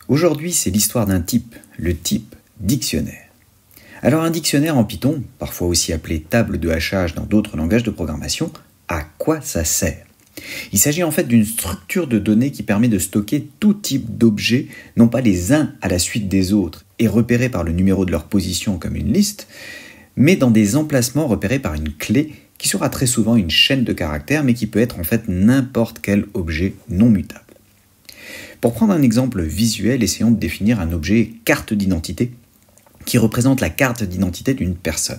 Aujourd'hui, c'est l'histoire d'un type, le type dictionnaire. Alors un dictionnaire en Python, parfois aussi appelé table de hachage dans d'autres langages de programmation, à quoi ça sert? Il s'agit en fait d'une structure de données qui permet de stocker tout type d'objets, non pas les uns à la suite des autres et repérés par le numéro de leur position comme une liste, mais dans des emplacements repérés par une clé qui sera très souvent une chaîne de caractères, mais qui peut être en fait n'importe quel objet non mutable. Pour prendre un exemple visuel, essayons de définir un objet carte d'identité qui représente la carte d'identité d'une personne.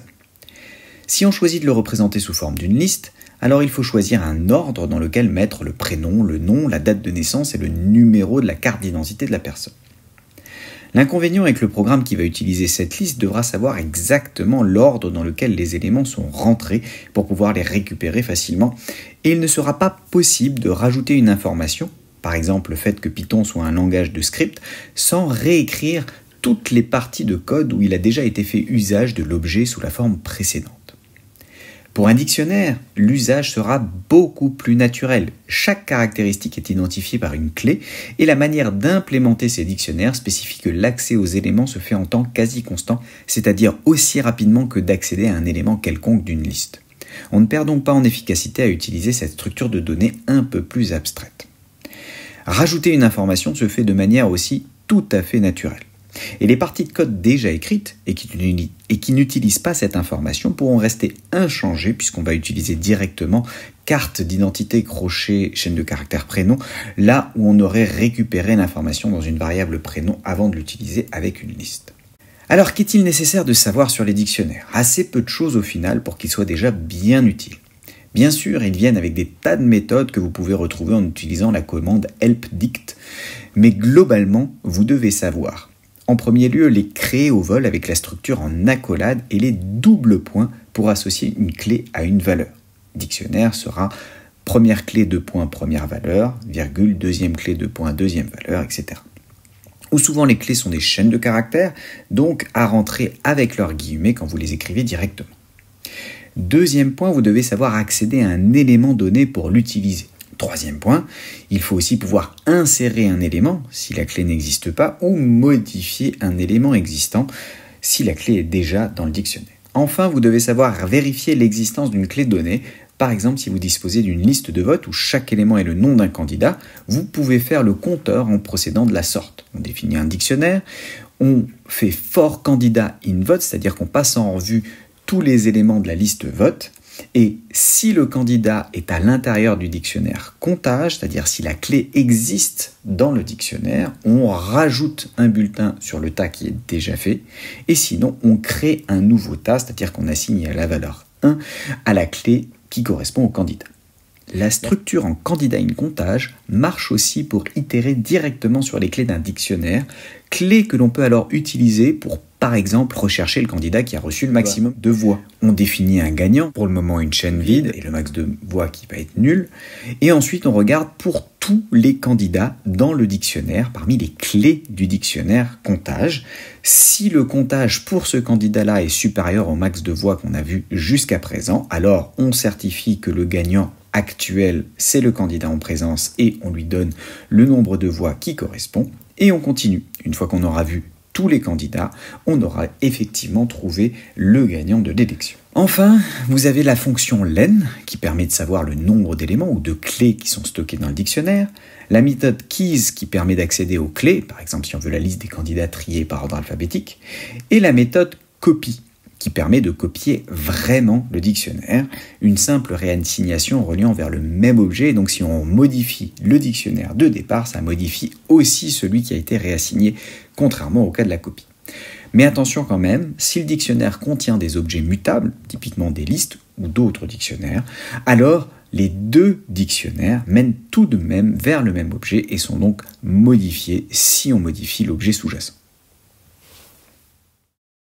Si on choisit de le représenter sous forme d'une liste, alors il faut choisir un ordre dans lequel mettre le prénom, le nom, la date de naissance et le numéro de la carte d'identité de la personne. L'inconvénient est que le programme qui va utiliser cette liste devra savoir exactement l'ordre dans lequel les éléments sont rentrés pour pouvoir les récupérer facilement, et il ne sera pas possible de rajouter une information, par exemple le fait que Python soit un langage de script, sans réécrire toutes les parties de code où il a déjà été fait usage de l'objet sous la forme précédente. Pour un dictionnaire, l'usage sera beaucoup plus naturel. Chaque caractéristique est identifiée par une clé et la manière d'implémenter ces dictionnaires spécifie que l'accès aux éléments se fait en temps quasi constant, c'est-à-dire aussi rapidement que d'accéder à un élément quelconque d'une liste. On ne perd donc pas en efficacité à utiliser cette structure de données un peu plus abstraite. Rajouter une information se fait de manière aussi tout à fait naturelle. Et les parties de code déjà écrites et qui n'utilisent pas cette information pourront rester inchangées puisqu'on va utiliser directement carte d'identité, crochet, chaîne de caractères prénom, là où on aurait récupéré l'information dans une variable prénom avant de l'utiliser avec une liste. Alors qu'est-il nécessaire de savoir sur les dictionnaires? Assez peu de choses au final pour qu'ils soient déjà bien utiles. Bien sûr, ils viennent avec des tas de méthodes que vous pouvez retrouver en utilisant la commande help_dict, mais globalement, vous devez savoir en premier lieu, les créer au vol avec la structure en accolade et les doubles points pour associer une clé à une valeur. Dictionnaire sera première clé 2 points première valeur, virgule, deuxième clé 2 points deuxième valeur, etc. Ou souvent les clés sont des chaînes de caractères, donc à rentrer avec leurs guillemets quand vous les écrivez directement. Deuxième point, vous devez savoir accéder à un élément donné pour l'utiliser. Troisième point, il faut aussi pouvoir insérer un élément si la clé n'existe pas ou modifier un élément existant si la clé est déjà dans le dictionnaire. Enfin, vous devez savoir vérifier l'existence d'une clé donnée. Par exemple, si vous disposez d'une liste de vote où chaque élément est le nom d'un candidat, vous pouvez faire le compteur en procédant de la sorte. On définit un dictionnaire, on fait for candidat in vote, c'est-à-dire qu'on passe en revue tous les éléments de la liste vote. Et si le candidat est à l'intérieur du dictionnaire comptage, c'est-à-dire si la clé existe dans le dictionnaire, on rajoute un bulletin sur le tas qui est déjà fait, et sinon on crée un nouveau tas, c'est-à-dire qu'on assigne la valeur 1 à la clé qui correspond au candidat. La structure en candidat in comptage marche aussi pour itérer directement sur les clés d'un dictionnaire, clés que l'on peut alors utiliser pour, par exemple, rechercher le candidat qui a reçu le maximum de voix. On définit un gagnant, pour le moment une chaîne vide, et le max de voix qui va être nul, et ensuite on regarde pour tous les candidats dans le dictionnaire, parmi les clés du dictionnaire comptage. Si le comptage pour ce candidat-là est supérieur au max de voix qu'on a vu jusqu'à présent, alors on certifie que le gagnant actuel, c'est le candidat en présence et on lui donne le nombre de voix qui correspond et on continue. Une fois qu'on aura vu tous les candidats, on aura effectivement trouvé le gagnant de l'élection. Enfin, vous avez la fonction len qui permet de savoir le nombre d'éléments ou de clés qui sont stockés dans le dictionnaire, la méthode keys qui permet d'accéder aux clés, par exemple si on veut la liste des candidats triés par ordre alphabétique, et la méthode copy qui permet de copier vraiment le dictionnaire, une simple réassignation reliant vers le même objet. Donc si on modifie le dictionnaire de départ, ça modifie aussi celui qui a été réassigné, contrairement au cas de la copie. Mais attention quand même, si le dictionnaire contient des objets mutables, typiquement des listes ou d'autres dictionnaires, alors les deux dictionnaires mènent tout de même vers le même objet et sont donc modifiés si on modifie l'objet sous-jacent.